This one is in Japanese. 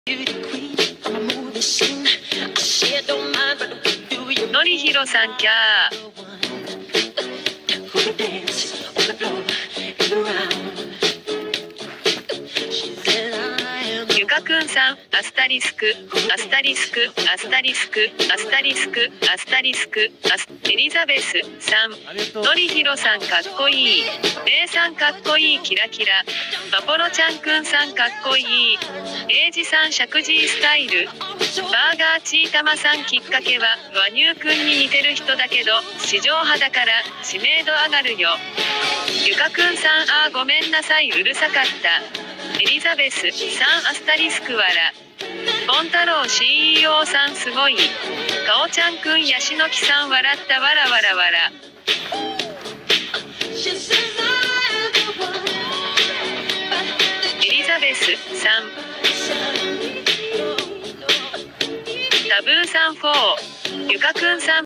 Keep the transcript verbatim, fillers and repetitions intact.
のりひろさんキャー。ゆかくんさん、アスタリスク、アスタリスク、アスタリスク、アスタリスク、アスタリスク、アスエリザベスさん、のりひろさんかっこいい。レイさんかっこいいキラキラ。マポロちゃんくんさんかっこいい。エイジさん石神井スタイル。バーガーチータマさんきっかけは、和乳くんに似てる人だけど、市場派だから、知名度上がるよ。ゆかくんさんあーごめんなさいうるさかった。エリザベスさんアスタリスクわら。ポン太郎 シーイーオー さんすごい。かおちゃんくんヤシの木さん笑ったわらわらわら。エリザベスさん。タブーさんフォー。ゆかくんさん